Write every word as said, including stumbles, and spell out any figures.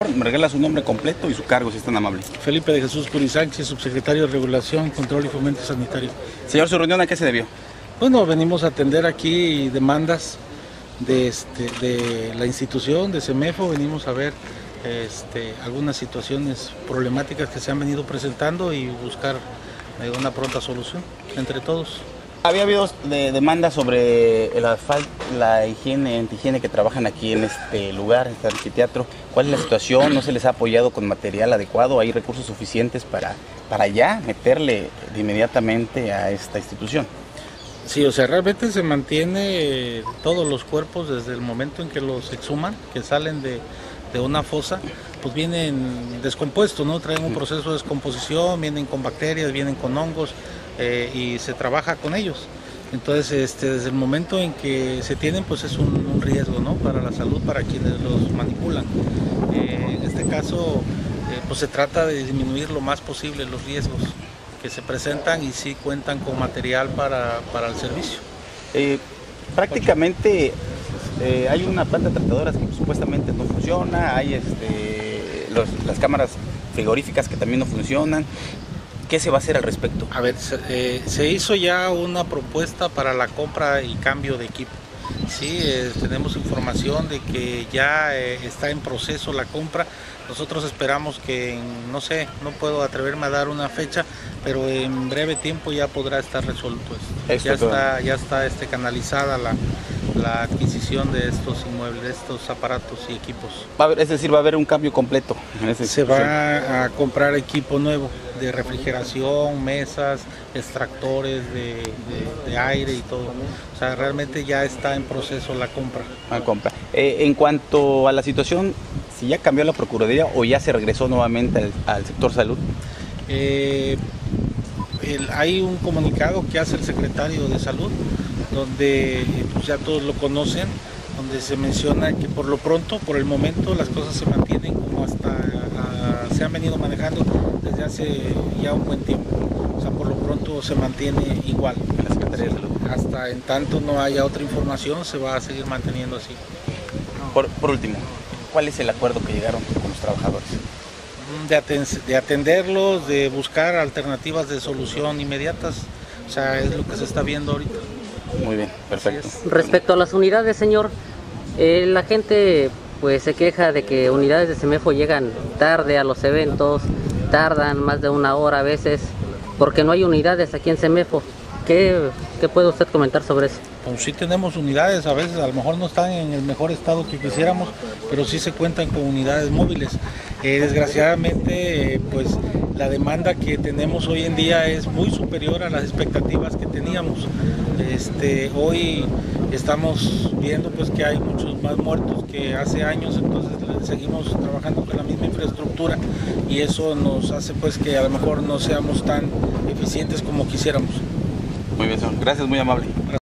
Me regala su nombre completo y su cargo, si es tan amable. Felipe de Jesús Curi Sánchez, subsecretario de Regulación, Control y Fomento Sanitario. Señor, ¿su reunión a qué se debió? Bueno, venimos a atender aquí demandas de, este, de la institución, de CEMEFO, venimos a ver este, algunas situaciones problemáticas que se han venido presentando y buscar eh, una pronta solución entre todos. Había habido de, demandas sobre la, la higiene, antihigiene que trabajan aquí en este lugar, en este anfiteatro. ¿Cuál es la situación? ¿No se les ha apoyado con material adecuado? ¿Hay recursos suficientes para, para ya meterle de inmediatamente a esta institución? Sí, o sea, realmente se mantiene todos los cuerpos desde el momento en que los exhuman, que salen de, de una fosa, pues vienen descompuestos, ¿no? Traen un proceso de descomposición, vienen con bacterias, vienen con hongos eh, y se trabaja con ellos. Entonces, este, desde el momento en que se tienen, pues es un, un riesgo, ¿no? Para la salud, para quienes los manipulan. Eh, en este caso, eh, pues se trata de disminuir lo más posible los riesgos que se presentan y sí cuentan con material para, para el servicio. Eh, prácticamente eh, hay una planta tratadora que supuestamente no funciona, hay este, los, las cámaras frigoríficas que también no funcionan. ¿Qué se va a hacer al respecto? A ver, se, eh, se hizo ya una propuesta para la compra y cambio de equipo. Sí, eh, tenemos información de que ya eh, está en proceso la compra. Nosotros esperamos que, en, no sé, no puedo atreverme a dar una fecha, pero en breve tiempo ya podrá estar resuelto esto. Ya está, ya está este, canalizada la, la adquisición de estos inmuebles, de estos aparatos y equipos. Va a haber, es decir, va a haber un cambio completo en esa Se va a comprar equipo nuevo de refrigeración, mesas, extractores de, de, de aire y todo. O sea, realmente ya está en proceso la compra. La compra. Eh, en cuanto a la situación, si ya cambió la Procuraduría o ya se regresó nuevamente al, al sector salud. Eh, el, hay un comunicado que hace el secretario de Salud, donde pues, ya todos lo conocen, donde se menciona que por lo pronto, por el momento, las cosas se mantienen como hasta a, se han venido manejando desde hace ya un buen tiempo. O sea, por lo pronto se mantiene igual en la Secretaría de Salud. Hasta en tanto no haya otra información, se va a seguir manteniendo así. Por, por último, ¿cuál es el acuerdo que llegaron con los trabajadores? De, aten de atenderlos, de buscar alternativas de solución inmediatas. O sea, es lo que se está viendo ahorita. Muy bien, perfecto. Respecto a las unidades, señor, eh, la gente pues se queja de que unidades de CEMEFO llegan tarde a los eventos, tardan más de una hora a veces, porque no hay unidades aquí en CEMEFO. ¿Qué, qué puede usted comentar sobre eso? Pues sí tenemos unidades, a veces a lo mejor no están en el mejor estado que quisiéramos, pero sí se cuentan con unidades móviles. Eh, desgraciadamente, eh, pues la demanda que tenemos hoy en día es muy superior a las expectativas que teníamos. Este, hoy estamos viendo pues que hay muchos más muertos que hace años, entonces seguimos trabajando con la misma infraestructura y eso nos hace pues que a lo mejor no seamos tan eficientes como quisiéramos. Muy bien, señor. Gracias, muy amable.